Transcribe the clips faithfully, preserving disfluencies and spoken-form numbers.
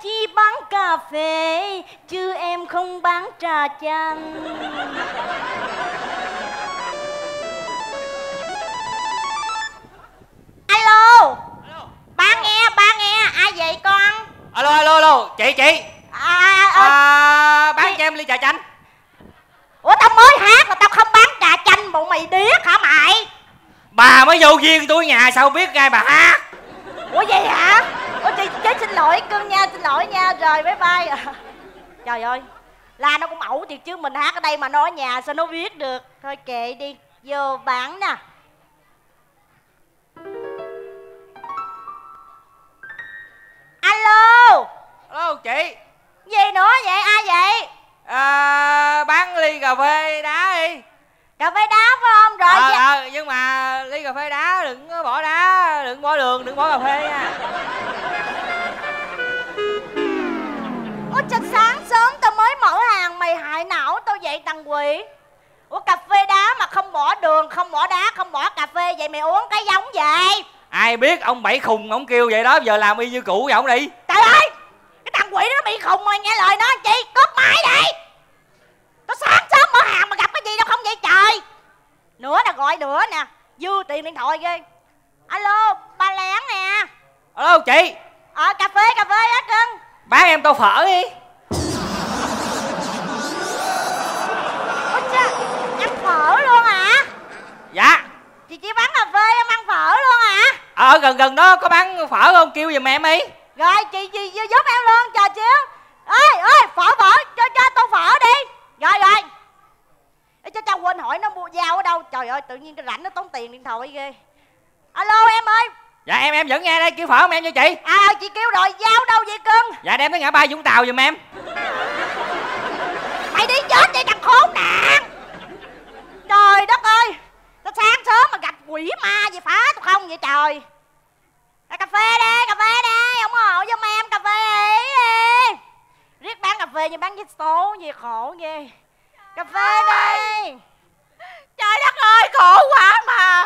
chỉ bán cà phê chứ em không bán trà chanh. Alo. Alo. Ba nghe, ba nghe, ai vậy con? Alo alo alo, chị chị. À, à, à bán cho em ly trà chanh. Ủa tao mới hát là tao không bán trà chanh, bộ mày điếc hả mày? Bà mới vô duyên tôi nhà sao biết ai bà hát. Ủa vậy hả? Ủa chị, chị xin lỗi cưng nha, xin lỗi nha, rồi bye bye. Trời ơi, la nó cũng ẩu thiệt chứ, mình hát ở đây mà nó ở nhà sao nó viết được. Thôi kệ đi, vô bán nè. Alo. Alo chị. Gì nữa vậy, ai vậy? À, bán ly cà phê đá đi. Cà phê đá phải không? Rồi Ờ, vậy... ờ, nhưng mà ly cà phê đá đừng có bỏ đá, đừng bỏ đường, đừng bỏ cà phê nha. Ủa cho sáng sớm tao mới mở hàng, mày hại não tao vậy thằng quỷ. Ủa cà phê đá mà không bỏ đường, không bỏ đá, không bỏ cà phê, vậy mày uống cái giống vậy? Ai biết ông Bảy khùng ông kêu vậy đó, giờ làm y như cũ vậy ông đi. Trời ơi, cái thằng quỷ đó bị khùng rồi, nghe lời nó chị, cướp máy đi. Tao sáng sớm mở hàng mà gặp cái gì đâu không vậy trời. Nữa nè, gọi nữa nè, dư tiền điện thoại ghê. Alo, ba Lén nè. Alo chị. Ờ, cà phê, cà phê á cưng. Bán em tô phở đi. Ôi cha, ăn phở luôn hả? Dạ. Chị chỉ bán cà phê, em ăn phở luôn hả? Ở gần gần đó có bán phở không, kêu giùm em đi. Rồi chị chị giúp em luôn, chờ xíu. Ơi ơi, phở phở, cho cho tô phở đi. Rồi rồi. Ê, cho cho quên hỏi nó mua dao ở đâu. Trời ơi, tự nhiên cái rảnh nó tốn tiền điện thoại ghê. Alo em ơi. Dạ em em vẫn nghe đây, kêu phở không em cho chị. À chị kêu rồi, dao đâu vậy cưng? Dạ đem tới ngã ba Vũng Tàu giùm em. Mày đi chết đi thằng khốn nạn. Trời đất ơi, tao sáng sớm mà gặp quỷ ma gì phá tao không vậy trời. À, cà phê đi, cà phê đi, ủng hộ giùm em cà phê đi. Riết bán cà phê như bán vé số gì khổ ghê. Cà phê đi. Trời đất ơi, khổ quá mà.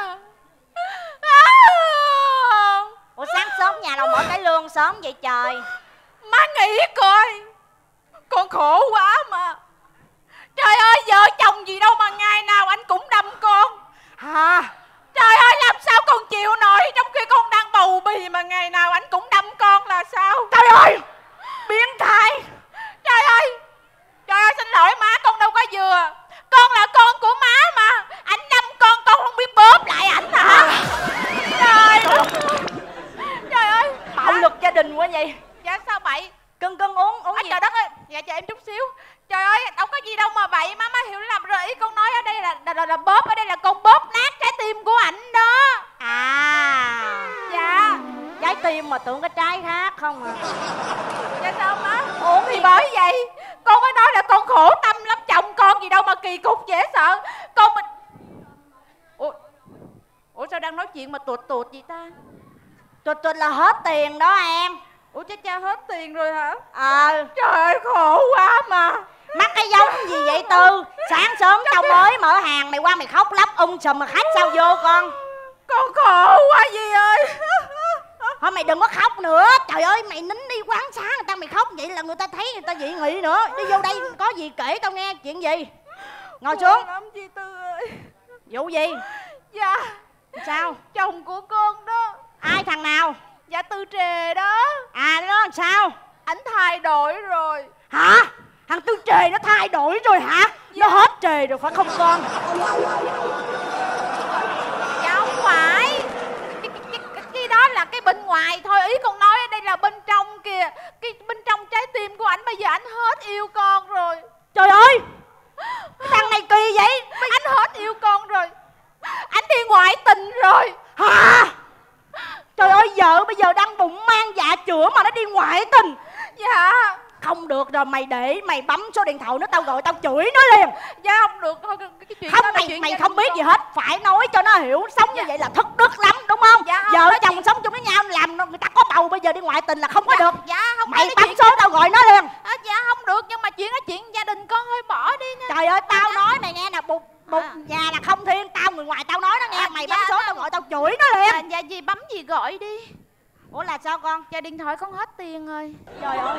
Ủa sáng sớm nhà nào mở cái lương sớm vậy trời? Má nghĩ coi, con khổ quá mà. Trời ơi, vợ chồng gì đâu mà ngày nào anh cũng đâm con. Hả? Trời ơi, làm sao con chịu nổi trong khi con đang bầu bì mà ngày nào anh cũng đâm con là sao? Trời ơi, biến thái. Trời ơi, trời ơi xin lỗi má, con đâu có vừa. Con là con của má mà. Anh đâm con, con không biết bóp lại ảnh hả? Trời ơi. Trời ơi, Bạo lực gia đình quá vậy. dạ sao vậy? Cưng cưng uống, uống À, gì? trời đất ơi, dạ chờ em chút xíu. Trời ơi, đâu có gì đâu mà vậy, má má hiểu lầm rồi. Ý con nói ở đây là là, là, là bóp, ở đây là con bóp nát trái tim của ảnh đó. À. Dạ. Trái tim mà tưởng cái trái khác không à. Dạ sao má? Uống thì bởi vậy con mới nói là con khổ tâm lắm, chồng con gì đâu mà kỳ cục dễ sợ. Con mình... Ủa, Ủa sao đang nói chuyện mà tuột tuột vậy ta? Tuột tuột là hết tiền đó em. Ủa cha cha hết tiền rồi hả? Ờ. Trời ơi khổ quá mà. Mắc cái giống gì vậy Tư? Sáng sớm tao mới mở hàng mày qua mày khóc lóc um sùm mà khách sao vô con? Con khổ quá gì ơi. Thôi mày đừng có khóc nữa. Trời ơi mày nín đi, quán xá người ta mày khóc vậy là người ta thấy người ta dị nghị nữa. Đi vô đây có gì kể tao nghe. Chuyện gì? Ngồi xuống. Lắm chị Tư ơi. Vụ gì? Dạ Sao? chồng của con đó. Ai, thằng nào? Dạ Tư Trề đó. À nó làm sao? Ảnh thay đổi rồi. Hả? Thằng Tư Trề nó thay đổi rồi hả? Dạ. Nó hết trề rồi phải không con? Dạ không phải. Cái, cái, cái, cái đó là cái bên ngoài thôi. Ý con nói ở đây là bên trong kìa. Cái bên trong trái tim của ảnh bây giờ ảnh hết yêu con rồi. Trời ơi, cái thằng này kỳ vậy. Anh hết yêu con rồi. Anh đi ngoại tình rồi. Hả? Trời ơi, vợ bây giờ đang bụng mang dạ chữa mà nó đi ngoại tình. Dạ. Không được rồi, mày để mày bấm số điện thoại nó, tao gọi tao chửi nó liền. Dạ không được thôi, cái, cái chuyện không đó là mày chuyện mày gia không đình biết con. gì hết, phải nói cho nó hiểu. Sống Dạ. như vậy là thất đức lắm đúng không? Dạ không, vợ nói chồng chuyện... sống chung với nhau làm người ta có bầu bây giờ đi ngoại tình là không có Dạ, được. dạ không. Mày nói bấm chuyện... số tao gọi nó liền. À, dạ không được, nhưng mà chuyện đó chuyện gia đình con thôi, bỏ đi nha. Trời ơi, tao dạ. nói mày nghe nè, bụt bụt à. Nhà là không thiên, tao người ngoài tao nói nó nghe. À, mày dạ, bấm số dạ. tao gọi tao chửi nó liền. À, dạ gì bấm gì gọi đi. Ủa là sao con? Dạ điện thoại con hết tiền rồi. Trời ơi.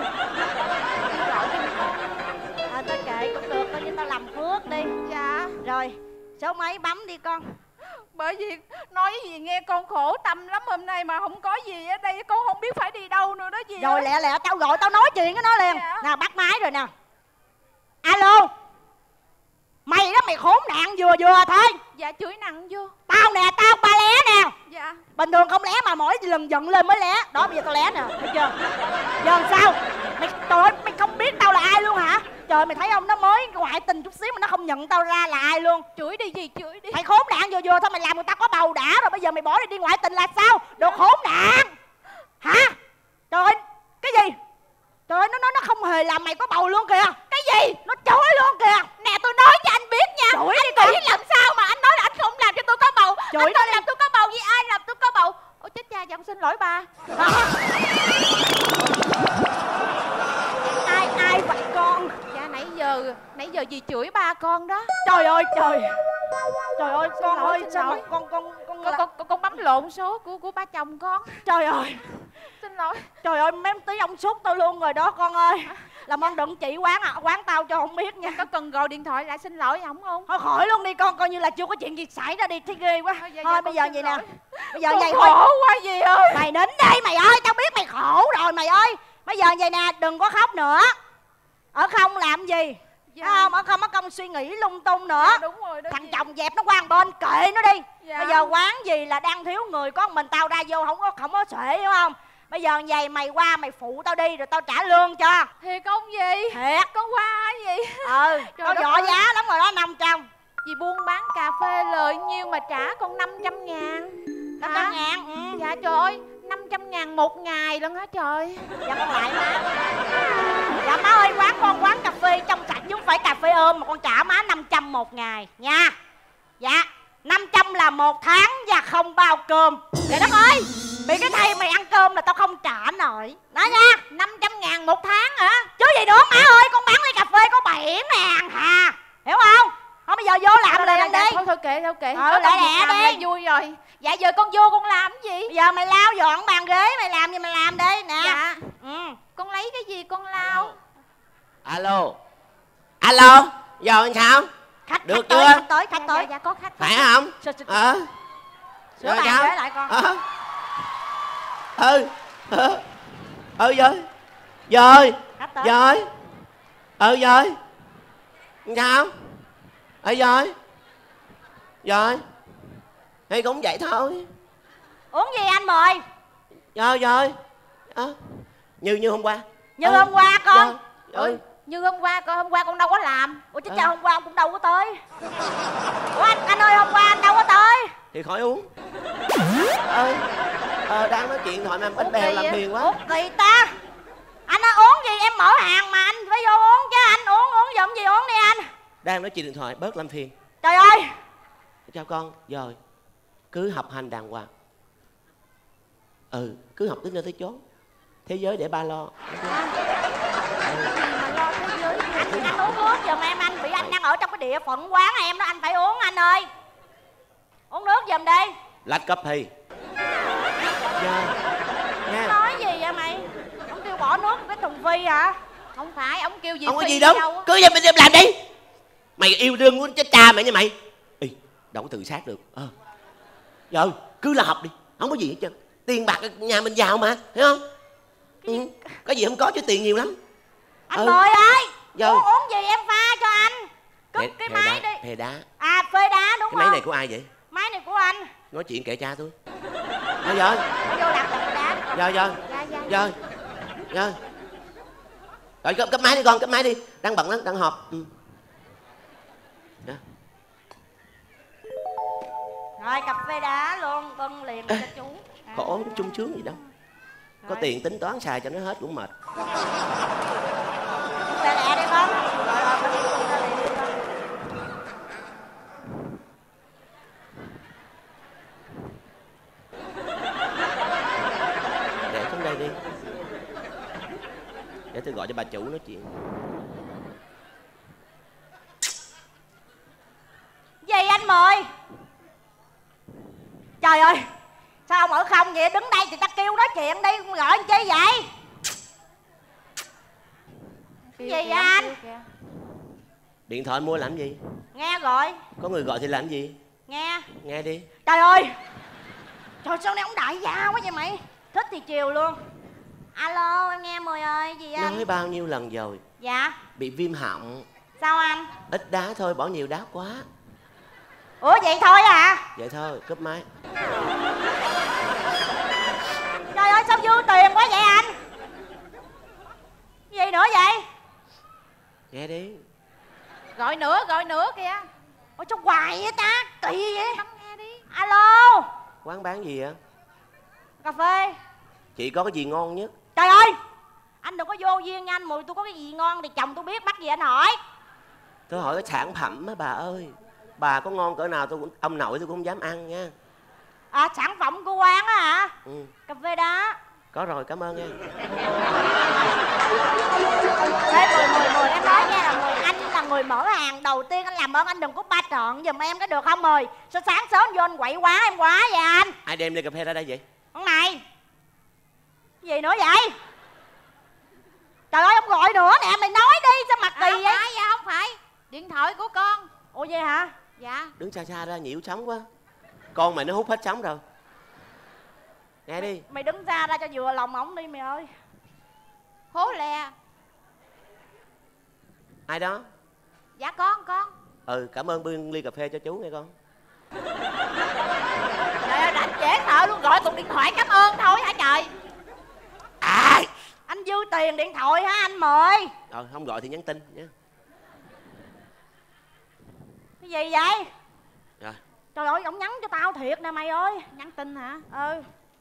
À tao kệ cũng được, coi như tao làm phước đi. Dạ. Rồi, số mấy bấm đi con. Bởi vì nói gì nghe con khổ tâm lắm, hôm nay mà không có gì ở đây con không biết phải đi đâu nữa đó gì. Rồi lẹ lẹ tao gọi tao nói chuyện với nó liền. Dạ. Nào bắt máy rồi nè. Alo. Mày đó mày khốn nạn vừa vừa thôi. Dạ chửi nặng vô. Tao nè, tao ba lé nè. Dạ. Bình thường không lé mà mỗi lần giận lên mới lé. Đó bây giờ tao lé nè, thấy chưa? Giờ làm sao? Mày trời ơi, mày không biết tao là ai luôn hả? Trời mày thấy không, nó mới ngoại tình chút xíu mà nó không nhận tao ra là ai luôn. Chửi đi gì chửi đi. Mày khốn nạn vừa vừa thôi, mày làm người ta có bầu đã rồi bây giờ mày bỏ đi đi ngoại tình là sao? Đồ khốn nạn. Hả? Trời ơi, cái gì? Trời ơi, nó nói nó không hề làm mày có bầu luôn kìa. Cái gì? Nó chối luôn kìa. Nè tôi nói cho anh biết nha. Chửi anh đi con. nghĩ làm sao mà anh nói là anh không làm cho tôi có bầu. Chửi anh không đi. làm tôi có bầu, vì ai làm tôi có bầu. Ôi chết cha, dạ con xin lỗi ba. Đó. Ai ai vậy con? Dạ nãy giờ nãy giờ dì chửi ba con đó. Trời ơi trời. Trời ơi Xin con lỗi, ơi xin sao mà lỗi. con con con Con, con, con, con bấm lộn số của của ba chồng con. Trời ơi. Xin lỗi. Trời ơi mém tí ông sút tao luôn rồi đó con ơi. Làm ơn đừng chỉ quán à, quán tao cho không biết nha. Có cần gọi điện thoại lại xin lỗi ổng không? Thôi khỏi luôn đi con, coi như là chưa có chuyện gì xảy ra đi, thấy ghê quá. Thôi, dạ, Thôi dạ, bây con giờ xin vậy nè. lỗi. Bây giờ Con vậy khổ thôi. quá dì ơi. Mày nín đi mày ơi, tao biết mày khổ rồi mày ơi. Bây giờ vậy nè, đừng có khóc nữa. Ở không làm gì. Dạ. Thấy không? Ở không có công suy nghĩ lung tung nữa. Dạ, đúng rồi đó Thằng chị. chồng dẹp nó qua một bên, kệ nó đi. Dạ. Bây giờ quán gì là đang thiếu người, có một mình tao ra vô không có không có xuể hiểu không? Bây giờ vậy mày qua mày phụ tao đi rồi tao trả lương cho. Thiệt không gì? Thiệt. Con qua hả gì? Ừ, Trời tao đất dọ ơi. giá lắm rồi đó, năm trăm. Dì buôn bán cà phê lời nhiêu mà trả con năm trăm ngàn. Năm Hả? trăm ngàn. Ừ. Dạ trời ơi, năm trăm ngàn một ngày luôn hả trời. Dạ con lại má. Dạ má ơi, quán con quán cà phê trong sạch chứ không phải cà phê ôm mà con trả má năm trăm một ngày nha. Dạ, năm trăm là một tháng và không bao cơm. Trời đất ơi, bị cái thầy mày ăn cơm là tao không trả nổi. Nói nha, Năm trăm ngàn một tháng hả? chứ gì nữa má ơi, con bán ly cà phê có bảy ngàn hà. Hiểu không? Thôi bây giờ vô làm liền đi. Thôi thôi kệ thôi kệ. Ừ, Có lẹ công việc lẹ làm đi. là vui rồi. Dạ giờ con vô con làm cái gì? Bây giờ mày lau dọn bàn ghế, mày làm gì mày làm đi nè. Dạ. Ừ. Con lấy cái gì con lau? Alo. Alo. Giờ làm sao? Khách, Được khách tới, chưa? khách tới, khách Dạ, tới. dạ, dạ có khách. Phải không? Sao- sao- Ờ. Sửa Rồi bàn sao? ghế lại con. Ờ. Ừ. Ừ. Ừ rồi. Rồi. Khách tới. Rồi. Ừ rồi. Sao? Ừ rồi. Rồi. Thì cũng vậy thôi. Uống gì anh mời? Rồi rồi. Ờ. Như như hôm qua. Như Ừ. hôm qua con. Rồi. Ừ. Như hôm qua con hôm qua con đâu có làm. Ủa chứ Ừ. cha hôm qua ông cũng đâu có tới. Ủa anh, anh ơi hôm qua anh đâu có tới. Thì khỏi uống. Ờ. Ờ đang nói chuyện thoại mà bánh bèo kỳ làm vậy? phiền quá. Ủa kỳ ta. Anh nói uống gì em mở hàng mà anh phải vô uống chứ anh uống uống giùm gì uống đi anh. Đang nói chuyện điện thoại bớt làm phiền. Trời ơi. Chào con. Rồi. Cứ học hành đàng hoàng. Ừ. Cứ học tới nơi tới chốn. Thế giới để ba lo. Mà lo thế giới. Anh, anh uống nước giùm em, anh bị anh đang ở trong cái địa phận quán em đó, anh phải uống anh ơi. Uống nước giùm đi. Lách cấp thì. Dạ. Nha. Nói gì vậy mày? Ông kêu bỏ nước cái thùng phi hả? Không phải, ông kêu gì Không có phi gì đi đâu. á. Cứ vậy mình làm đi. Mày yêu đương muốn chết cha mày nha mày. Ê, đâu có tự sát được. Ờ. Giờ cứ là học đi. Không có gì hết trơn. Tiền bạc ở nhà mình giàu mà, hiểu không? Ừ. Có gì không có chứ tiền nhiều lắm. Anh Ừ. mời ơi. Dạ. Uống, uống gì em pha cho anh. Cúp Phê- cái phê máy đá, đi. phê đá. À phê đá đúng Cái máy không? này của ai vậy? Máy này của anh. Nói chuyện kệ cha tôi. Rồi rồi. Nó vô làm phê đá. Rồi rồi. Dạ dạ. Rồi. Rồi. Rồi cấp, cấp máy đi con, cấp máy đi. Đang bận lắm, đang họp. Ừ. Dạ. Rồi cà phê đá luôn, bưng liền cho chú. À. Khổ chung sướng gì đâu. Có Rồi. tiền tính toán xài cho nó hết cũng mệt. Lẹ lẹ đi con. Rồi rồi bưng bưng ra liền đi con. Để xuống đây đi. Để tôi gọi cho bà chủ nói chuyện. Gì anh mời? Trời ơi. Sao ông ở không vậy? Đứng đây thì ta kêu nói chuyện đi, gọi anh chi vậy? Cái gì vậy anh? Điện thoại mua làm gì? Nghe gọi. Có người gọi thì làm gì? Nghe. Nghe đi. Trời ơi, trời sao này ông đại gia quá vậy mày? Thích thì chiều luôn. Alo, em nghe Mười ơi, gì anh? Nói bao nhiêu lần rồi. Dạ. Bị viêm họng. Sao anh? Ít đá thôi, bỏ nhiều đá quá. Ủa vậy thôi à? Vậy thôi, cúp máy. Trời ơi sao dư tiền quá vậy anh? Gì nữa vậy? Nghe đi. Gọi nữa, gọi nữa kìa. Ủa sao hoài vậy ta? Kỳ vậy? Không nghe đi. Alo. Quán bán gì vậy? Cà phê. Chị có cái gì ngon nhất? Trời ơi, anh đừng có vô duyên nha anh Mười. Tôi có cái gì ngon thì chồng tôi biết, bắt gì anh hỏi. Tôi hỏi cái sản phẩm á bà ơi. Bà có ngon cỡ nào tôi cũng, ông nội tôi cũng không dám ăn nha. À sản phẩm của quán á hả? Ừ. Cà phê đá. Có rồi, cảm ơn nha. Thế Mười Mười Mười em nói nha là Mười, anh là người mở hàng đầu tiên, anh làm ơn anh đừng có ba trợn giùm em cái được không Mười? Sao sáng sớm vô anh quậy quá em quá vậy anh? Ai đem ly cà phê ra đây vậy? Con này. Gì nữa vậy? Trời ơi ông gọi nữa nè, mày nói đi sao mặt À, kỳ không vậy? phải, dạ không phải. Điện thoại của con. Ủa vậy hả? Dạ. Đứng xa xa ra nhiễu sóng quá. Con mày nó hút hết sóng rồi. Nghe đi. Mày đứng ra ra cho vừa lòng ổng đi mày ơi. Hố lè. Ai đó? Dạ con, con. Ừ, cảm ơn bưng ly cà phê cho chú nghe con. Trời ơi rảnh dễ sợ luôn, gọi cuộc điện thoại cảm ơn thôi hả trời. Ai? Anh dư tiền điện thoại hả anh Mười? Ờ, không gọi thì nhắn tin nhé. Cái gì vậy? Rồi. Trời ơi ổng nhắn cho tao thiệt nè mày ơi. Nhắn tin hả? Ừ.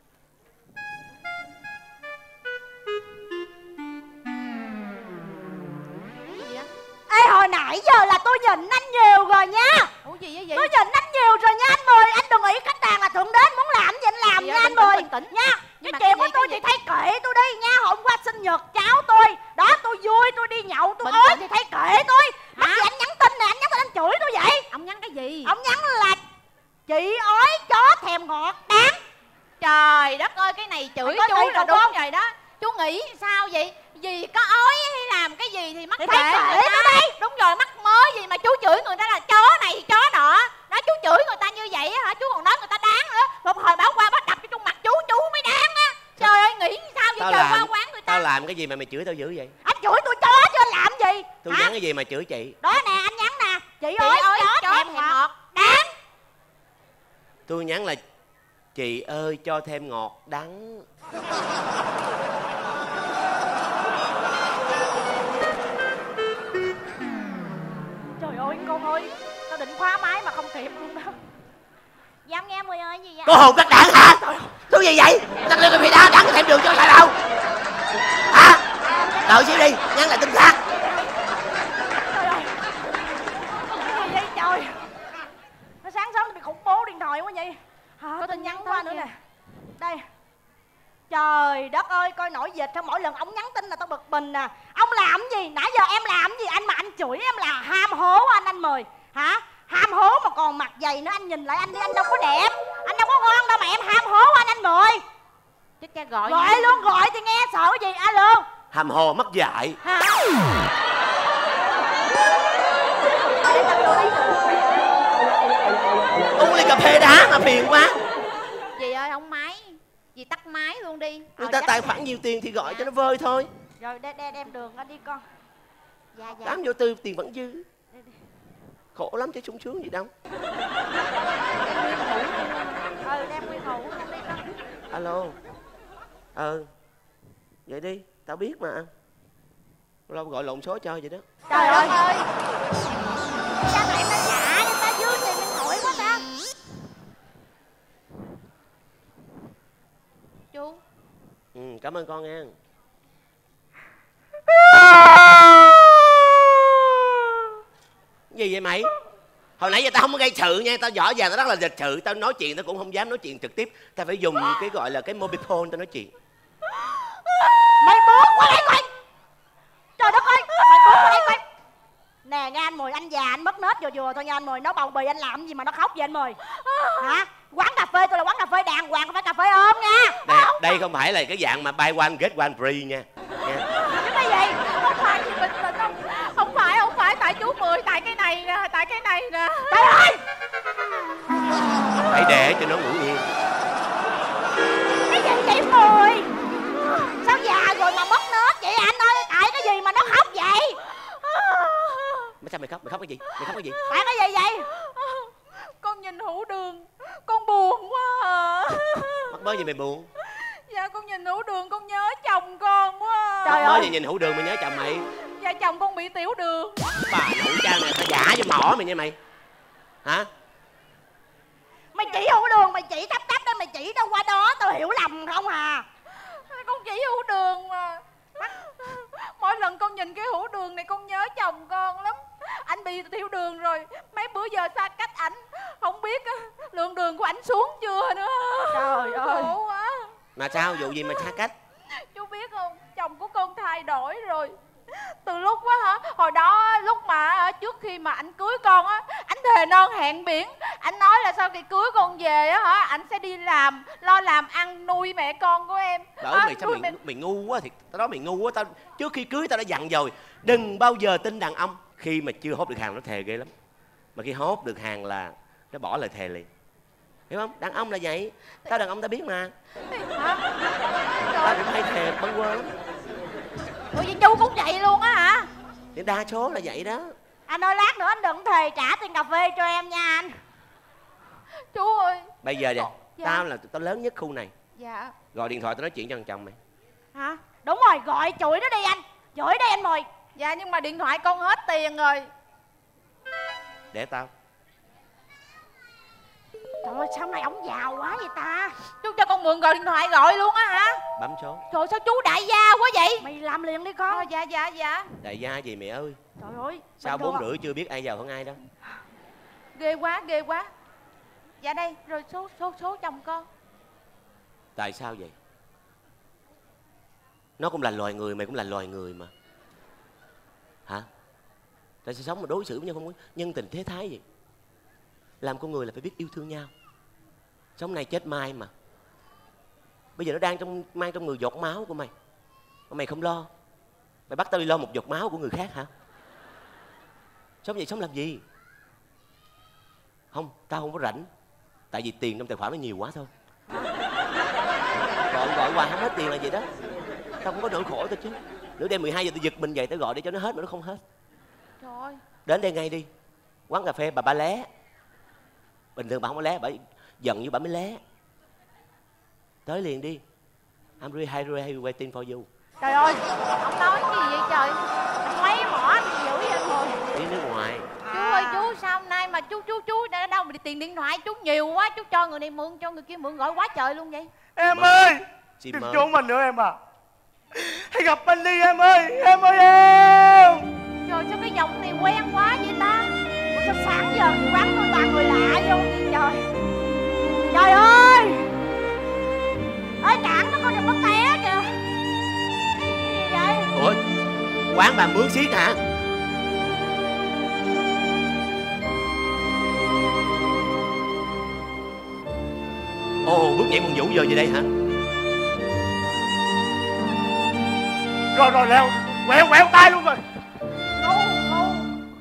Gì vậy? Ê hồi nãy giờ là tôi nhìn anh nhiều rồi nha. Ủa gì vậy vậy? Tôi nhìn anh nhiều rồi nha anh Mười. Anh đừng nghĩ khách hàng là thượng đến muốn làm gì anh làm Gì nha vậy? anh Bình tĩnh, Mười. bình tĩnh. Nha. Nhưng Cái mà chuyện cái của gì, tôi cái thì thấy kệ tôi đi nha. Hôm qua sinh nhật cháu tôi. Đó tôi vui tôi đi nhậu tôi Bình ối tĩnh. thì thấy kệ tôi. Mắc Hả? gì anh nhắn tin nè, anh nhắn tin anh chửi tôi vậy. Ông nhắn cái gì? Ông nhắn là chị ói chó thèm ngọt đáng. Trời đất ơi, cái này chửi Mày có chú tin là được đúng không? rồi đó. Chú nghĩ sao vậy? Gì có ói hay làm cái gì thì mắc Thì kệ thấy kệ người ta. nó đi. Đúng rồi, mắc mớ gì mà chú chửi người ta là chó này chó nọ. Nói chú chửi người ta như vậy á hả? Chú còn nói người ta đáng nữa. Một hồi báo qua bắt đập cho trong mặt chú, chú mới đáng á. Trời ơi, nghĩ sao vậy Tao trời, qua làm, quán người ta. tao làm cái gì mà mày chửi tao dữ vậy? Anh chửi tôi chó chứ anh làm gì? Tôi Hả? nhắn cái gì mà chửi chị? Đó nè anh nhắn nè. Chị, Chị ói ơi, chó chó thèm thèm ngọt ngọt. đáng. Tôi nhắn là chị ơi cho thêm ngọt đắng. Trời ơi con ơi, tao định khóa máy mà không kịp luôn đó. Dám nghe Mười ơi gì vậy? Cô hồn các đảng hả? Tôi gì vậy? Tao lên bị đá đắng thêm đường cho sao đâu? Hả? Đợi xíu đi, nhắn lại tin khác. Trời ơi. Cái gì vậy trời? Nó sáng sớm nó bị khủng bố điện thoại quá vậy. Hả? Có Tin tin nhắn nhắn qua tới nữa kìa. nè. Đây. Trời đất ơi, coi nổi dịch sao mỗi lần ông nhắn tin là tao bực mình nè. Ông làm gì? Nãy giờ em làm gì anh mà anh chửi em là ham hố anh anh Mười. Hả? Ham hố mà còn mặt dày nữa, anh nhìn lại anh đi, anh đâu có đẹp. Anh đâu có ngon đâu mà em ham hố anh anh Mười. Chết cha gọi. Gọi nha. luôn, gọi thì nghe sợ gì. Alo. Hàm hồ mất dạy. Hả? Uống ly cà phê đá mà phiền quá. Dì ơi không máy. Dì tắt máy luôn đi. Người Ờ, ta chắc- tài khoản nhiều tiền thì gọi cho nó vơi thôi. Rồi đem, đem, đem đường anh đi con. Dạ dạ. Đám vô tư tiền vẫn dư. Khổ lắm chứ sung sướng gì đâu. Ừ đem nguyên hũ anh đi con. Alo. Ừ. Vậy đi, tao biết mà. Lâu gọi lộn số cho vậy đó. Trời ơi ơi. Sao lại ta giả đi, ta dư tiền điện thoại quá ta. Chú. Ừ, cảm ơn con nha. Gì vậy mày? Hồi nãy giờ tao không có gây sự nha. Tao rõ ràng tao rất là lịch sự. Tao nói chuyện tao cũng không dám nói chuyện trực tiếp. Tao phải dùng cái gọi là cái mobile phone tao nói chuyện. Mày buốt qua đây coi. Trời đất ơi, mày buốt qua đây coi. Nè nghe anh Mười, anh già anh mất nết vừa vừa thôi nha anh Mười. Nó bầu bì anh làm gì mà nó khóc vậy anh Mười? Hả? Quán cà phê tôi là quán cà phê đàng hoàng, không phải cà phê ôm nha. Đây, đây không phải là cái dạng mà buy one get one free nha, nha. Chứ cái gì? Không phải gì bình tĩnh không? Không phải, không phải, tại chú Mười, tại cái này nè, tại cái này nè. Trời ơi! Phải để cho nó ngủ yên. Cái gì vậy Mười? Sao già rồi mà mất nước vậy anh ơi? Tại cái gì mà nó khóc vậy? Sao mày khóc? Mày khóc cái gì? Mày khóc cái gì? Tại cái gì vậy? Con nhìn Hữu Đường, con buồn quá à. Mắc mới gì mày buồn? Dạ con nhìn Hữu Đường con nhớ chồng con quá à. Trời Mắc mới ơi. gì nhìn Hữu Đường mày nhớ chồng mày? Dạ chồng con bị tiểu đường. Bà nội cha này tao giả cho mỏ mày nha mày. Hả? Mày chỉ Hữu Đường, mày chỉ tắp tắp đó, mày chỉ đâu qua đó tao hiểu lầm không à? Con chỉ Hữu Đường mà. Mỗi lần con nhìn cái Hữu Đường này con nhớ chồng con lắm. Anh bị tiểu đường rồi, mấy bữa giờ xa cách ảnh, không biết lượng đường của ảnh xuống chưa nữa. Trời ơi. Khổ quá. Mà sao vụ gì mà xa cách? Chú biết không, chồng của con thay đổi rồi. Từ lúc á hả, hồi đó lúc mà trước khi mà anh cưới con á, anh thề non hẹn biển, anh nói là sau khi cưới con về á hả, anh sẽ đi làm, lo làm ăn nuôi mẹ con của em. Bởi À, mày sao nuôi mày, mẹ... mày ngu quá thì tao nói mày ngu quá. Tao trước khi cưới tao đã dặn rồi, đừng bao giờ tin đàn ông. Khi mà chưa hốt được hàng nó thề ghê lắm, mà khi hốt được hàng là nó bỏ lời thề liền, hiểu không? Đàn ông là vậy, tao đàn ông tao biết mà. Hả? Tao cũng hay thề bâng quơ lắm. Ủa vậy chú cũng vậy luôn á hả? Thì đa số là vậy đó. Anh ơi lát nữa anh đừng thề trả tiền cà phê cho em nha anh. Chú ơi. Bây giờ nè, Dạ. tao là tao lớn nhất khu này, Dạ. gọi điện thoại tao nói chuyện cho thằng chồng mày. Hả? Đúng rồi, gọi chửi nó đi anh. Chửi đi anh Mười. Dạ nhưng mà điện thoại con hết tiền rồi. Để tao. Trời ơi sao này ổng giàu quá vậy ta? Chú cho con mượn gọi điện thoại gọi luôn á hả? Bấm số. Trời sao chú đại gia quá vậy? Mày làm liền đi con. Ờ, dạ dạ dạ. Đại gia gì mẹ ơi? Trời ơi. Sao bình thường bốn rưỡi chưa biết ai giàu hơn ai đâu. Ghê quá ghê quá. Dạ đây rồi số số số chồng con. Tại sao vậy? Nó cũng là loài người, mày cũng là loài người mà. Hả? Tại sao sống mà đối xử với nhau không có nhân tình thế thái vậy? Làm con người là phải biết yêu thương nhau. Sống này chết mai mà. Bây giờ nó đang trong mang trong người giọt máu của mày, mà mày không lo. Mày bắt tao đi lo một giọt máu của người khác hả? Sống vậy sống làm gì? Không, tao không có rảnh. Tại vì tiền trong tài khoản nó nhiều quá thôi. Gọi gọi hoài không hết tiền là gì đó. Tao không có nỗi khổ tao chứ. Nửa đêm mười hai giờ tao giật mình dậy tao gọi để cho nó hết mà nó không hết. Trời ơi. Đến đây ngay đi. Quán cà phê bà Ba Lé. Bình thường bà không có lé, bà giận như bà mới lé. Tới liền đi. I'm really, really, really waiting for you. Trời ơi. Ông nói gì vậy trời? Anh mấy mỏ anh dữ vậy anh Mười. Đi nước ngoài. Chú ơi chú sao hôm nay mà chú chú chú đã đâu mà tiền điện thoại chú nhiều quá, chú cho người này mượn cho người kia mượn gọi quá trời luôn vậy. Em ơi, Chị đừng mời. trốn mình nữa em à. Hãy gặp anh đi em ơi, em ơi em. Trời sao cái giọng này quen quá vậy ta? Ủa sao sáng giờ quán tôi toàn người lạ vô vậy trời. Trời ơi. Ê cản nó con đừng có té kìa. Cái gì vậy? Ủa, quán bà mướn xiết hả? Ồ, bước nhảy quần vũ giờ về đây hả? Rồi rồi leo, quẹo quẹo tay luôn rồi. Ngu ngu.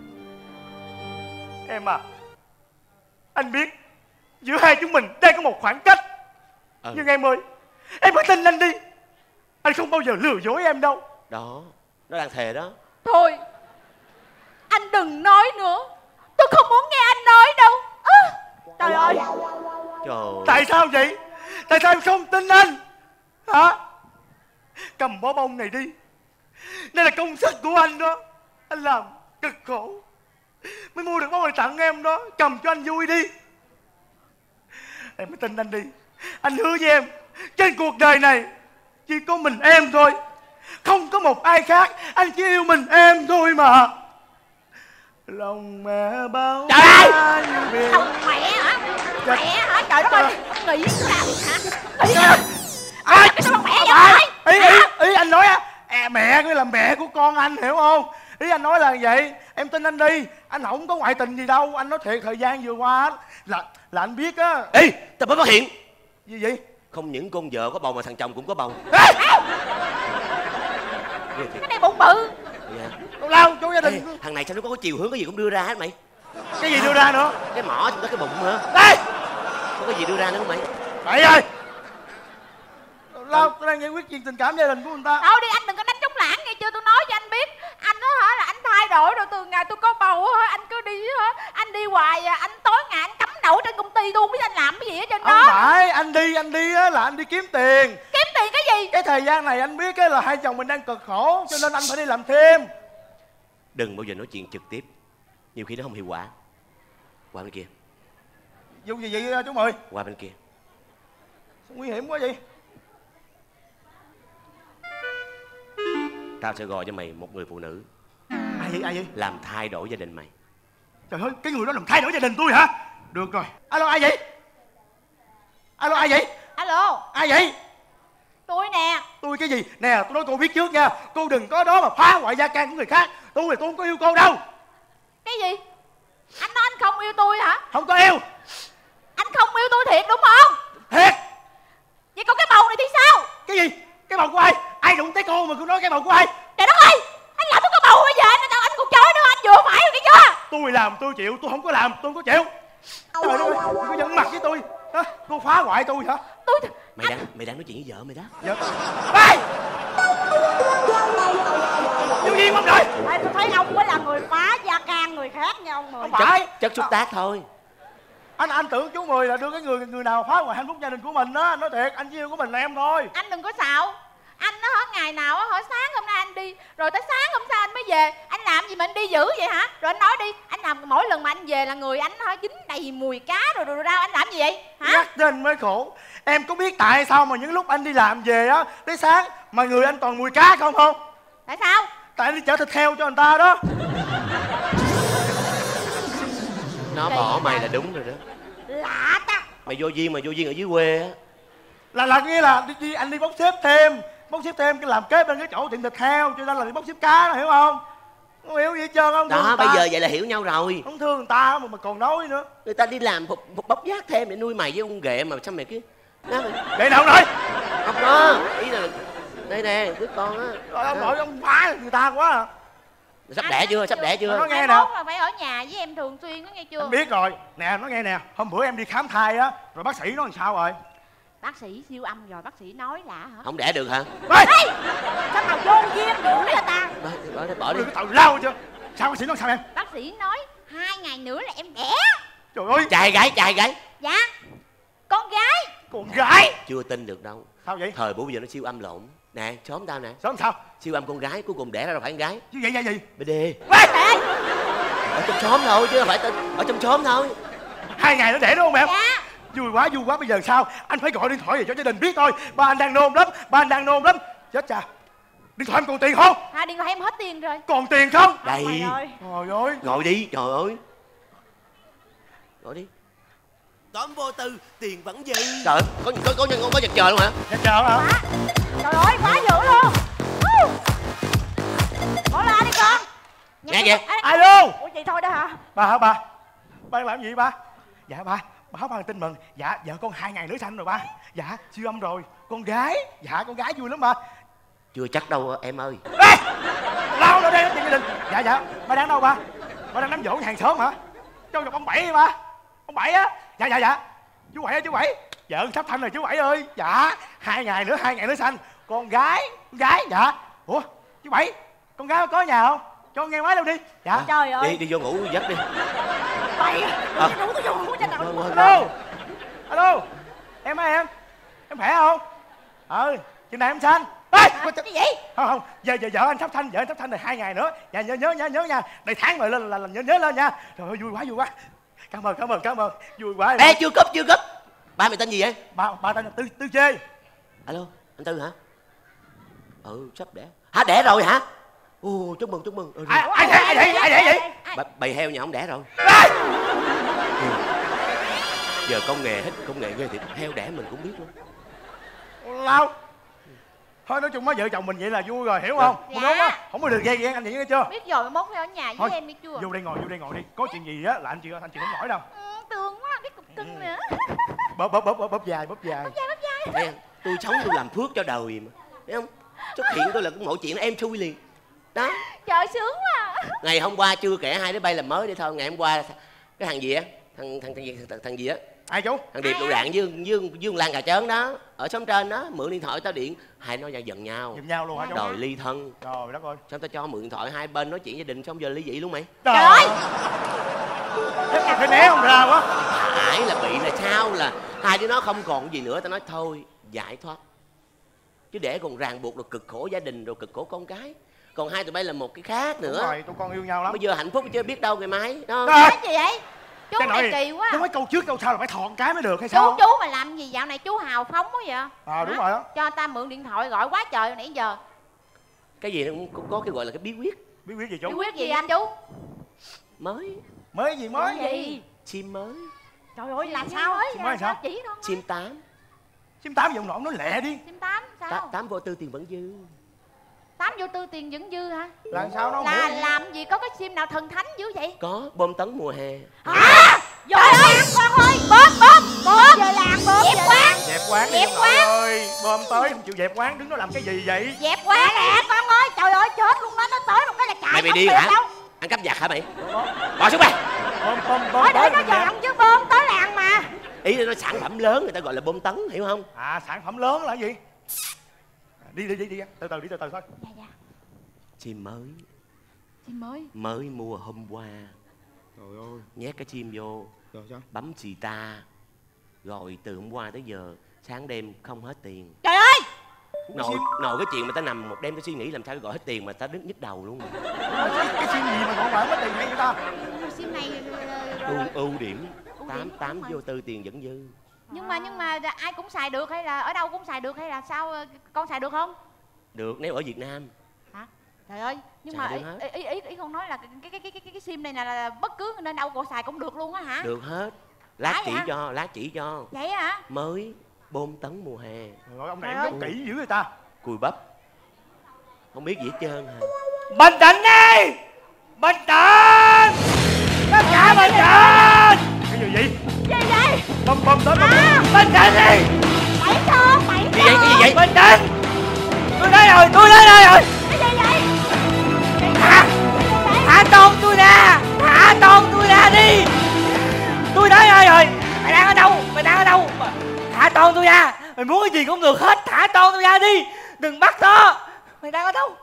Em à, anh biết giữa hai chúng mình đang có một khoảng cách. Ừ. Nhưng em ơi, em hãy tin anh đi. Anh không bao giờ lừa dối em đâu. Đó, nó đang thề đó. Thôi anh đừng nói nữa, tôi không muốn nghe anh nói đâu. À, Trời ơi. Trời. Tại sao vậy? Tại sao em không tin anh? Hả? Cầm bó bông này đi. Đây là công sức của anh đó. Anh làm cực khổ mới mua được bó này tặng em đó. Cầm cho anh vui đi. Em mới tin anh đi. Anh hứa với em, trên cuộc đời này chỉ có mình em thôi, không có một ai khác. Anh chỉ yêu mình em thôi mà. Lòng mẹ bao Trời la như biển. Ông mẹ hả? Mẹ hả? Trời đất ơi. Nghĩ sao hả? Nghĩ Trời sao? ơi. Ai? Cái sao mẹ vậy À, mày? ý, ý, ý anh nói á, à, mẹ nghĩa là mẹ của con anh, hiểu không? Ý anh nói là vậy. Em tin anh đi. Anh không có ngoại tình gì đâu. Anh nói thiệt, thời gian vừa qua là là anh biết á. Ê, tao mới phát hiện. Gì vậy? Không những con vợ có bầu mà thằng chồng cũng có bầu. Cái này bụng bự. Dạ. Tao lao chỗ gia đình. Ê, thằng này sao nó có cái chiều hướng cái gì cũng đưa ra hết mày. Cái gì đưa ra nữa? Cái mỏ trong đó cái bụng hả? Đây, Có cái gì đưa ra nữa không mày? mày ơi, tao lao, tao đang giải quyết chuyện tình cảm gia đình của người ta. Thôi đi anh đừng có đánh trống lãng nghe chưa, tôi nói cho anh biết. Anh đó hả là anh thay đổi rồi, từ ngày tôi có bầu hả anh cứ đi hả, anh đi hoài à, anh tối ngày anh cắm đầu trên công ty tôi không biết anh làm cái gì ở trên đó. Không phải, anh đi, anh đi á là anh đi kiếm tiền. Kiếm tiền cái gì? Cái thời gian này anh biết á là hai chồng mình đang cực khổ, cho nên anh phải đi làm thêm. Đừng bao giờ nói chuyện trực tiếp, nhiều khi nó không hiệu quả. Qua bên kia. Dùng gì vậy chú Mười? Qua bên kia. Sao nguy hiểm quá vậy? Tao sẽ gọi cho mày một người phụ nữ Ai vậy, ai vậy? làm thay đổi gia đình mày. Trời ơi, cái người đó làm thay đổi gia đình tôi hả? Được rồi. Alo, ai vậy? Alo, ai vậy? Alo, Ai vậy? tôi nè. Tôi cái gì? Nè, tôi nói cô biết trước nha. Cô đừng có đó mà phá hoại gia can của người khác. Tôi là tôi không có yêu cô đâu. Cái gì? Anh nói anh không yêu tôi hả? Không có yêu. Anh không yêu tôi thiệt đúng không? Thiệt. Vậy còn cái bầu này thì sao? Cái gì? Cái bầu của ai? Ai đụng tới cô mà cô nói cái bầu của ai? Trời đất ơi, anh làm tôi có bầu bây giờ anh anh còn chơi nữa, anh vừa phải rồi nghe chưa? Tôi làm tôi chịu, tôi không có làm tôi không có chịu. Trời đất ơi, cô giận mặt với tôi hả? Cô phá hoại tôi hả? Tôi Mày đang mày đang nói chuyện với vợ mày đó. Dạ. Ê! Vô duyên không rồi? Ê, tôi thấy ông mới là người phá gia can người khác nha ông Mười. Không phải. Chất xúc tác thôi. Anh anh tưởng chú Mười là đưa cái người người nào phá hoại hạnh phúc gia đình của mình á. Nói thiệt, anh yêu của mình là em thôi. anh đừng có xạo. Anh nó hả ngày nào á hả sáng hôm nay anh đi rồi tới sáng hôm sau anh mới về. Anh làm gì mà anh đi dữ vậy hả? Rồi anh nói đi, anh làm mỗi lần mà anh về là người anh hả dính đầy mùi cá rồi đồ rau, anh làm gì vậy hả? Nhắc đến mới khổ. Em có biết tại sao mà những lúc anh đi làm về á tới sáng mà người anh toàn mùi cá không không? Tại sao? Tại anh đi chở thịt heo cho người ta đó. Nó bỏ mày là đúng rồi đó. Lạ ta. Mày vô duyên mà vô duyên ở dưới quê á. Là là nghĩa là đi, đi anh đi bốc xếp thêm, bốc xếp thêm cái làm kế bên cái chỗ tiệm thịt heo cho nên là đi bốc xếp cá đó, hiểu không? Không hiểu gì hết trơn không? Đó, bây giờ vậy là hiểu nhau rồi. Không thương người ta mà, mà còn nói nữa. Người ta đi làm phục, phục bốc vác thêm để nuôi mày với con ghệ mà sao mày cứ đó mày. Vậy nào rồi? Không đó, ý là đây nè, đứa con á. Rồi ông nội ông phá người ta quá à. Sắp đẻ chưa, sắp đẻ chưa? Nó nghe Mai nè. mốt là phải ở nhà với em thường xuyên đó nghe chưa? Anh biết rồi. Nè, nó nghe nè. Hôm bữa em đi khám thai á, rồi bác sĩ nói làm sao rồi? Bác sĩ siêu âm rồi bác sĩ nói là hả? Không đẻ được hả? Ê! Sao mà vô duyên dữ vậy ta? Bỏ, bỏ, đi, bỏ đi. Đừng có tào lao chưa? Sao bác sĩ nói sao em? Bác sĩ nói hai ngày nữa là em đẻ. Trời ơi, Trai gái, trai gái. Dạ, con gái. con gái. Chưa tin được đâu. Sao vậy? Thời buổi bây giờ nó siêu âm lộn. Nè, xóm tao nè. Sớm sao? Siêu âm con gái, cuối cùng đẻ ra là phải con gái. Chứ vậy vậy gì? bê đê. Ê! Ở trong xóm thôi chứ không phải tên. Ở trong xóm thôi. Hai ngày nữa đẻ đúng không em? Dạ. Vui quá, vui quá, bây giờ sao? Anh phải gọi điện thoại về cho gia đình biết thôi. Ba anh đang nôn lắm, ba anh đang nôn lắm. Chết cha. Điện thoại em còn tiền không? À, điện thoại em hết tiền rồi. Còn tiền không? Đây. Mày ơi. Trời ơi. Ngồi đi, trời ơi. Ngồi đi. Toán vô tư, tiền vẫn dư. Trời ơi, có có có có, có giật trời luôn hả? Dạ chờ hả? Quá. Trời ơi, quá dữ luôn. Bỏ la đi con. Nghe kìa. Alo. Ủa vậy thôi đó hả? Bà hả bà? Ba đang làm gì ba? Dạ ba, báo ba tin mừng. Dạ vợ con hai ngày nữa sanh rồi ba. Dạ siêu âm rồi. Con gái. Dạ con gái vui lắm ba. Chưa chắc đâu em ơi. Ê! Lao đâu đây nói chuyện gia đình. Dạ dạ, ba đang đâu ba? Ba đang đám dỗ hàng xóm hả? Cho gặp ông Bảy đi ba. Ông Bảy á. Dạ dạ dạ. Chú Bảy ơi chú Bảy. Vợ sắp sanh rồi chú Bảy ơi. Dạ, hai ngày nữa hai ngày nữa sanh. Con gái, con gái dạ. Ủa, chú Bảy, con gái có nhà không? Cho con nghe máy đâu đi. Dạ. Trời ơi. Đi đi vô ngủ giấc đi. Mày. À. Đi ngủ tôi vô ngủ cho nào. Thôi, thôi, Alo. Alo. Em hả em? Em khỏe không? Ừ, chừng nào em sanh? Ê, Cái gì? không không, giờ giờ vợ anh sắp sanh, vợ anh sắp sanh rồi hai ngày nữa. Dạ nhớ nhớ nhớ nhớ nha. Đây tháng rồi lên là, là nhớ nhớ lên nha. Trời ơi vui quá vui quá. Cảm ơn cảm ơn cảm ơn. Vui quá. Ê, chưa cúp, chưa cúp. Ba mày tên gì vậy? Ba ba tên là Tư Tư Chê. Alo, anh Tư hả? Ừ, sắp đẻ. Hả, đẻ rồi hả? Ồ, chúc mừng, chúc mừng. Ừ, Ai ai ai ai ai ai vậy? B- bầy heo nhà ông đẻ rồi. Ê! Ừ. Giờ công nghệ hết công nghệ ghê thiệt, heo đẻ mình cũng biết luôn. Lao. Thôi nói chung mấy vợ chồng mình vậy là vui rồi, hiểu không? Dạ. Không đúng á, không có được ghe ghen anh vậy nghe chưa? Biết rồi, mốt phải ở nhà với Thôi, em đi chưa? vô đây ngồi, vô đây ngồi đi. Có chuyện gì á là anh chịu anh chịu không nổi đâu. Ừ, tường quá, cái cục cưng nữa. Bóp bóp bóp bóp dài bóp dài. Bóp dài bóp dài. Thấy không? Tôi sống tôi làm phước cho đời mà, thấy không? Xuất hiện tôi là mọi chuyện em xui liền đó. Trời sướng quá. Ngày hôm qua chưa kể hai đứa bay làm mới đi thôi. Ngày hôm qua cái thằng gì á, thằng thằng thằng gì thằng, thằng gì á, Ai chú? thằng Điệp lựu đạn với với với Lan Cà Trớn đó ở xóm trên đó, mượn điện thoại tao điện, hai nó ra giận nhau, Giùm nhau luôn hả chú? đòi ly thân. Trời đất ơi. Sao tao cho mượn điện thoại hai bên nói chuyện gia đình xong giờ ly dị luôn mày? Trời ơi. Chắc là phải né không ra quá. Phải là bị là sao là hai đứa nó không còn gì nữa, tao nói thôi giải thoát, chứ để còn ràng buộc rồi cực khổ gia đình rồi cực khổ con cái. Còn hai tụi bay là một cái khác nữa. Đúng rồi, tụi con yêu nhau lắm. Bây giờ hạnh phúc chứ biết đâu ngày mai đó. Cái gì vậy? Chú Cái này nội kỳ quá. Chú mấy câu trước câu sau là phải thọn cái mới được hay Chú sao? chú mà làm gì dạo này chú hào phóng quá vậy? À đúng Hả? rồi đó. Cho ta mượn điện thoại gọi quá trời nãy giờ. Cái gì nó cũng có, có cái gọi là cái bí quyết. Biết biết gì Chú chú? quyết gì anh chú? Mới. Mới gì mới? Gì? Chim mới. Trời ơi là sao ấy? Chim mới sao? Chỉ con. Chim tám. Chim tám giọng nộn nó lẹ đi. Chim tám Tá, sao? tám vô tư tiền vẫn dư. Tám vô tư tiền vẫn dư hả? Là sao nó Là không hiểu? làm gì có cái sim nào thần thánh dữ vậy? Có bom tấn mùa hè. À! Trời ơi con ơi, bóp bóp bóp về làng bóp dẹp quán. Dẹp quán đi Dẹp ông quán. nội ơi. Bơm tới không chịu dẹp quán, đứng đó làm cái gì vậy? Dẹp quán nè con ơi, trời ơi chết luôn đó, nó tới một cái là chạy. Mày bị không điên kịp hả? đâu. Ăn cắp giặt hả mày? Bỏ xuống mày. Bơm bơm bơm Hỏi để tới nó mình nè. dọn chứ bơm tới làng mà. Ý là nó sản phẩm lớn người ta gọi là bom tấn, hiểu không? À sản phẩm lớn là gì? Đi đi đi đi, từ từ đi từ từ thôi. Dạ dạ. Chim mới. Chim mới. Mới mua hôm qua. Trời ơi. Nhét cái chim vô. Rồi sao? Bấm xì ta. Rồi từ hôm qua tới giờ sáng đêm không hết tiền. Trời ơi. Nội nội cái chuyện mà ta nằm một đêm ta suy nghĩ làm sao gọi hết tiền mà ta đứt nhức đầu luôn. Cái sim gì mà còn quản mất tiền hay người ta? Sim này Ưu, ưu điểm Ưu tám điểm, tám đúng rồi. vô tư tiền vẫn dư. nhưng mà nhưng mà ai cũng xài được hay là ở đâu cũng xài được hay là sao, con xài được không? Được nếu ở Việt Nam. Hả? Trời ơi, nhưng Xài mà được hết. ý, ý, ý, ý con nói là cái cái cái cái, cái sim này là, là bất cứ nơi đâu cô xài cũng được luôn á hả? Được hết. Lát Đã chỉ vậy? cho, lát chỉ cho. Vậy hả? Mới bom tấn mùa hè. Trời ơi, ông này Trời em rất kỹ dữ người ta. Cùi bắp. Không biết gì hết trơn hả? Bình tĩnh đi. Bình tĩnh. Tất cả bình tĩnh. Cái gì vậy? Gì vậy? Bơm bơm tới bơm. À, Bình tĩnh đi. bảy sao bảy Gì vậy? Cái gì vậy? Bình tĩnh. Tôi đây rồi, tôi đây đây rồi. Cái gì vậy? Thả, thả con tôi ra. Thả con tôi ra đi. Tôi đây đây rồi. Mày đang ở đâu? Mày đang ở đâu? Thả con tôi ra. Mày muốn cái gì cũng được hết. Thả con tôi ra đi. Đừng bắt nó. Mày đang ở đâu?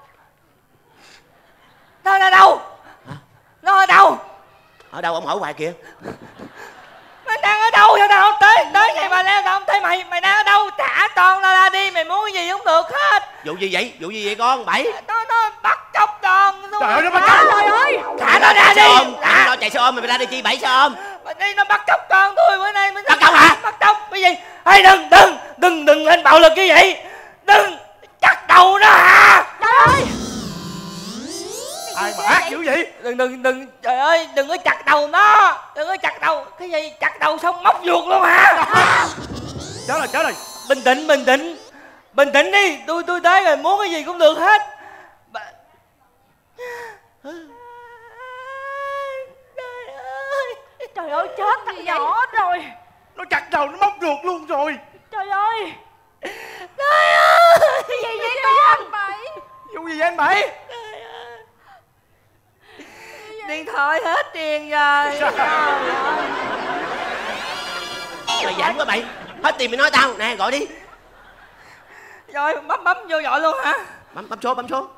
Nó ở đâu? Hả? Nó ở đâu? Ở đâu ông hỏi hoài kìa. Mày đang ở đâu? Sao tao không tới? Tới ngày mà leo tao không thấy mày. Mày đang ở đâu? Thả con nó ra đi. Mày muốn cái gì cũng được hết. Vụ gì vậy? Vụ gì vậy con? Bảy. Nó nó bắt cóc con. Trời ơi, nó bắt Trời cóc. ơi. Thả nó ra Sao ôm? đi. Thả. Nó chạy xe ôm mày ra đi chi? Bảy sao ôm? Mà đi nó bắt cóc con tôi bữa nay mới Bắt cóc hả? Bắt cóc cái gì? Ê đừng đừng đừng đừng lên bạo lực như vậy. Đừng chặt đầu nó hả? Trời ơi. Ai mà ác dữ vậy? Đừng đừng đừng trời ơi đừng có chặt đầu nó. Đừng có chặt đầu. Cái gì? Chặt đầu xong móc ruột luôn hả? Chết rồi chết rồi. Bình tĩnh bình tĩnh. Bình tĩnh đi. Tôi tôi tới rồi muốn cái gì cũng được hết. Bà... Trời ơi. Trời ơi chết thằng nhỏ rồi. Nó chặt đầu nó móc ruột luôn rồi. Trời ơi. Trời ơi. Cái gì vậy con? Vụ gì vậy anh Bảy? Điện thoại hết tiền rồi. Mày giỡn quá Bảy. Hết tiền mày nói tao. Nè gọi đi. Rồi bấm bấm vô gọi luôn hả? Bấm bấm số bấm số.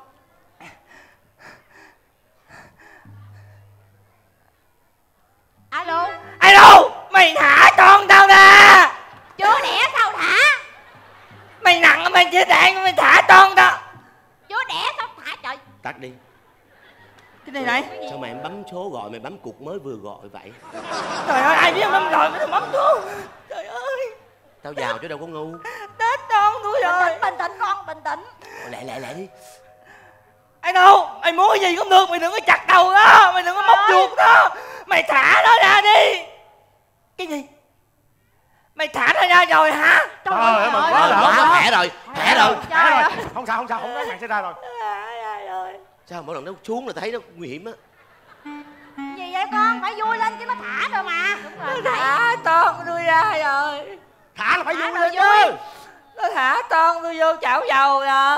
Alo. Alo, mày thả con tao ra. Chưa đẻ sao thả? Mày nặng mày chết đạn mày thả con tao. Chưa đẻ sao thả trời. Tắt đi. Cái này này. Sao mày em bấm số gọi mày bấm cục mới vừa gọi vậy? Trời ơi ai biết bấm rồi mày bấm xuống. Trời ơi. Tao giàu chứ đâu có ngu. Tết con tôi rồi. Bình tĩnh bình tĩnh con bình tĩnh. Lẹ lẹ lẹ đi. Anh đâu, mày muốn cái gì cũng được, mày đừng có chặt đầu nó, mày đừng có móc ruột nó. Mày thả nó ra đi. Cái gì? Mày thả nó ra rồi hả? Trời Trời ơi, ơi. mừng Trời quá ơi. đã. Quá khỏe rồi. Khỏe rồi. Khỏe Trời rồi. ơi. Không sao không sao không có màn sẽ ra rồi. Thả ra rồi. Sao mỗi lần nó xuống là thấy nó nguy hiểm á. Gì vậy con? Phải phải vui lên chứ, nó thả rồi mà. Đúng rồi. Nó thả con tôi ra rồi. Thả là phải Thả vui là lên vui. chứ. Nó thả con tôi vô chảo dầu rồi.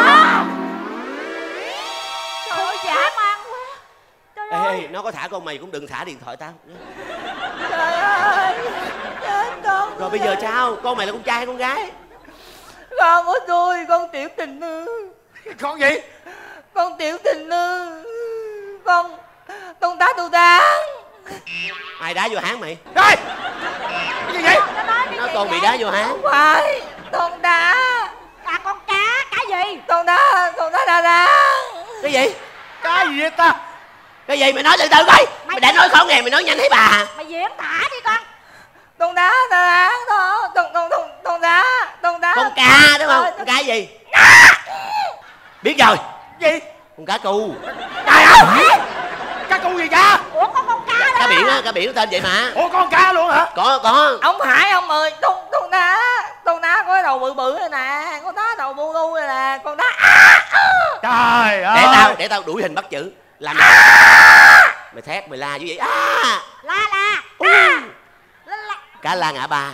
Trời ơi, dã man quá. Trời Ê, ơi. ê, nó có thả con mày cũng đừng thả điện thoại tao. Trời ơi, chết con. Rồi bây giờ sao? Con mày là con trai hay con gái? Con của tôi, con Tiểu Tình Nương. Con gì? Con Tiểu Tình Nương. Con con tá tu tán. Ai đá vô háng mày? Ê! Cái gì vậy? Nó nói cái Nó gì còn bị vậy? đá vô háng. Không phải, con đá. À con cá, cá gì? Con đá, con đá đá đá. Cái gì? Cái gì vậy ta? Cái gì mày nói từ từ coi. Mày đã nói khó nghe mày nói nhanh thấy bà. Mày diễn thả đi con. Con đá đá đá đó. Con con con con đá, con đá. Con cá đúng không? Con cá gì? Biết rồi. Gì? Con cá cu. Trời ơi! Cá cu gì cha? Ủa có con cá đó. Cá biển á, cá biển nó tên vậy mà. Ủa con cá luôn hả? Có có. Ông Hải ông ơi, con con đá, con đá có cái đầu bự bự này nè, con đá đầu bu lu này nè, con đá. Trời ơi! Để tao để tao đuổi hình bắt chữ. Làm mày thét mày la như vậy. À! La la. Uh. La la. Cá la ngã ba.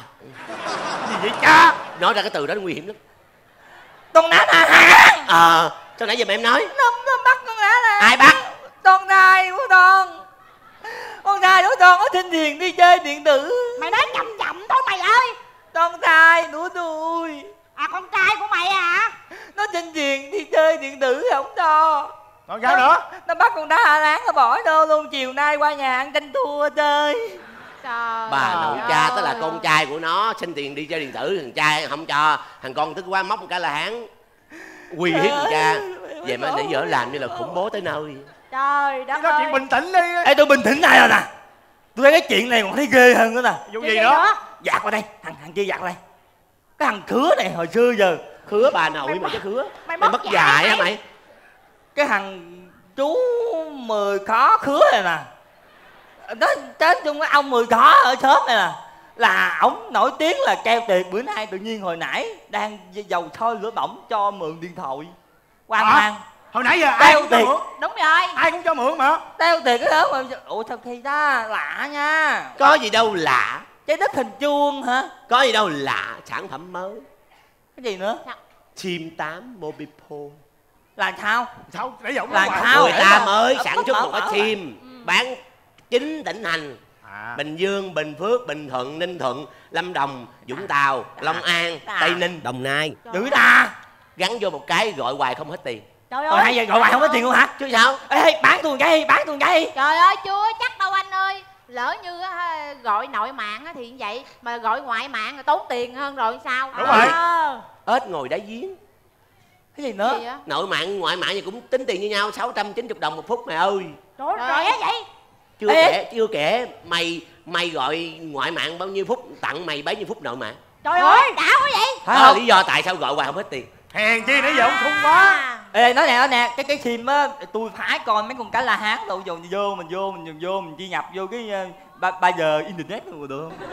Gì vậy cha? Nói ra cái từ đó nó nguy hiểm lắm. Con đá là hả? Ờ, sao nãy giờ mày em nói? Nó nó bắt con đá là. Ai bắt? Con trai của con. Con trai của con ở trên thuyền đi chơi điện tử. Mày nói chậm chậm thôi mày ơi. Con trai của tôi. À con trai của mày hả? Nó trên thuyền đi chơi điện tử không cho. Còn sao nữa? Nó bắt con đá Hà Lan nó bỏ đô luôn. Chiều nay qua nhà ăn canh thua chơi. Trời Bà nội ơi. cha tức là con trai của nó xin tiền đi chơi điện tử, thằng trai không cho, thằng con tức quá móc một cái là hán uy hiếp thằng cha. Vậy mà nãy giờ làm như là khủng bố tới nơi. Trời đất Nói ơi. chuyện bình tĩnh đi. Ê tôi bình tĩnh lại rồi nè. Tôi thấy cái chuyện này còn thấy ghê hơn nữa nè. Vụ Chuyện gì gì đó? nữa? Dạt qua đây, thằng thằng kia dạt qua đây. Cái thằng khứa này hồi xưa giờ. Khứa bà nội mà chứ khứa. Mày Mày mất mất dạy dạy hả mày? mày? Cái thằng chú mười khó khứa này nè. Đó chết chung cái ông mười khó ở xóm này nè. Là ổng nổi tiếng là keo tiệt. Bữa nay tự nhiên hồi nãy đang dầu sôi lửa bỏng cho mượn điện thoại. Quan Hả? mang. Hồi nãy giờ ai Đeo cũng cho tiền. mượn. Đúng rồi. Ai cũng cho mượn mà. Đeo tiền cái đó mà. Ủa sao kỳ ta lạ nha. Có gì đâu lạ. Trái đất hình chuông hả? Có gì đâu lạ. Sản phẩm mới Cái gì nữa? Chim tám Mobipol. Là sao? Sao để giọng Là hoài. sao? Người để ta mà- mới ở sản bất xuất mở một cái mở chim bán chín tỉnh thành. À. Bình Dương, Bình Phước, Bình Thuận, Ninh Thuận, Lâm Đồng, Vũng Tàu, Long An, Đã. Tây Ninh, Đồng Nai. Dữ ta. Gắn vô một cái gọi hoài không hết tiền. Trời Rồi hai ơi. giờ gọi hoài không có tiền luôn hả? Chứ sao? Ê bán tôi một cái đi, bán tôi một cái đi. Trời ơi chưa chắc đâu anh ơi. Lỡ như á, gọi nội mạng á thì như vậy. Mà gọi ngoại mạng là tốn tiền hơn rồi sao? Đúng rồi. Ờ. Ếch ngồi đáy giếng. Cái gì nữa? Gì á? Nội mạng, ngoại mạng gì cũng tính tiền như nhau, sáu trăm chín mươi đồng một phút mày ơi. Trời ơi, Rồi. rẻ vậy. Chưa Ê. kể, chưa kể mày mày gọi ngoại mạng bao nhiêu phút tặng mày bấy nhiêu phút nội mạng. Trời ơi, đã quá vậy. Phải Đó là không? lý do tại sao gọi hoài không hết tiền. Hèn chi nãy giờ ông khung quá. À. Ê nói nè nói nè, cái cái sim á tôi phải coi mấy con cá la hán đâu, vô vô mình vô mình vô mình chi nhập vô cái uh, ba, ba giờ internet luôn được không?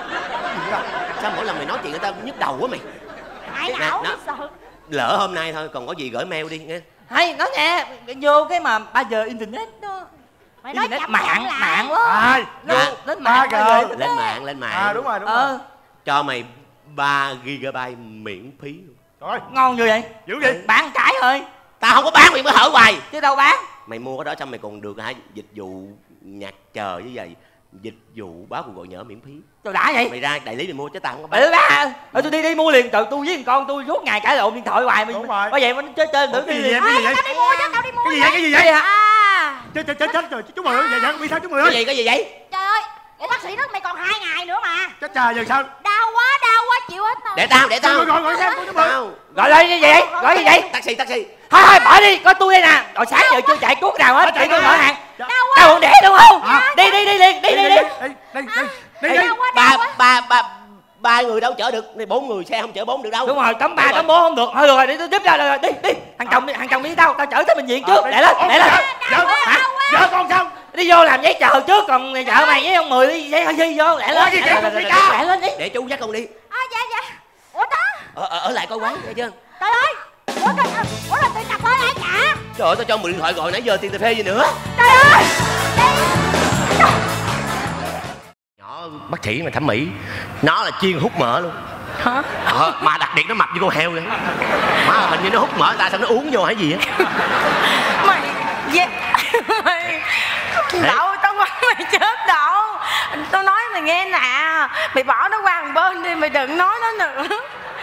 Sao mỗi lần mày nói chuyện người ta nhức đầu quá mày. Hại Nè, não nó- sợ. Lỡ hôm nay thôi còn có gì gửi mail đi nghe. Hay nói nè, vô cái mà ba giờ internet đó. Mày nói Internet chậm mạng chậm lại. mạng đó. Ai? Vô À, lên ba mạng G. ba giờ internet. Lên mạng lên mạng. À đúng rồi đúng rồi. Ờ, Cho mày ba gigabyte miễn phí luôn. Trời ơi, ngon như vậy. dữ gì? Bán cái thôi, Tao không có bán mày mới hở hoài. chứ đâu bán. Mày mua cái đó xong mày còn được hả dịch vụ nhạc chờ với vậy, dịch vụ báo cuộc gọi nhỡ miễn phí. Trời đã vậy. Mày ra đại lý mày mua chứ tao không có bán. Ừ ba, ừ, tôi đi đi mua liền. Trời tôi với thằng con tôi suốt ngày cãi lộn điện thoại hoài. Mình Đúng rồi. bởi vậy mình chơi chơi Ủa, thử cái đi gì liền. vậy? Cái gì vậy? Tao đi mua chứ, tao đi mua. Cái gì vậy? Cái gì Cái gì vậy? hả? À. Chết chết chết chết rồi. Chú mười ơi, dạ dạ bị sao chú mười Cái ơi? gì cái gì vậy? Trời ơi, ủa bác sĩ nói mày còn hai ngày nữa mà. Chết trời giờ sao? Đau quá đau quá chịu hết rồi. Để tao để tao. Gọi gọi gọi xem chú mười. Tao. Gọi lên như vậy, gọi như vậy. Taxi taxi. Thôi thôi bỏ đi, có tôi đây nè. Rồi sáng giờ chưa chạy cuốc nào hết, chạy tôi mở hàng. Đau Đau bụng đẻ đúng không? Hả? Đi đi đi liền, đi đi đi. Đi đi đi đi đi. Đau quá đau Ba quá. ba ba ba người đâu chở được, này bốn người xe không chở bốn được đâu. Đúng rồi, tấm ba Đúng rồi. tấm bốn không được. Thôi được rồi, đi tôi giúp ra rồi, đi đi. Thằng chồng đi, thằng chồng đi tao, tao chở tới bệnh viện trước. Để lên, để lên. Vợ Hả? vợ con sao? Đi vô làm giấy chờ trước, còn vợ mày với ông Mười đi giấy hơi di vô, lẹ lên. Ủa, gì vậy? Lẹ lên, lẹ lên, lẹ lên đi. Để chú dắt con đi. À dạ dạ. Ủa đó. Ở, ở, ở lại coi quán nghe chưa? Trời ơi. Ủa cái ủa là tiền cà phê ai trả? Trời ơi tao cho mượn điện thoại gọi nãy giờ tiền cà phê gì nữa. Trời ơi. Đi. Trời. bác sĩ mà thẩm mỹ, nó là chuyên hút mỡ luôn. Hả? Ờ, mà đặc biệt nó mập như con heo vậy. Má hình như nó hút mỡ ta, sao nó uống vô hay gì á? Mày yeah. Mày Đậu, tao quăng mày chết Đậu. Tao nói mày nghe nè, mày bỏ nó qua một bên đi, mày đừng nói nó nữa.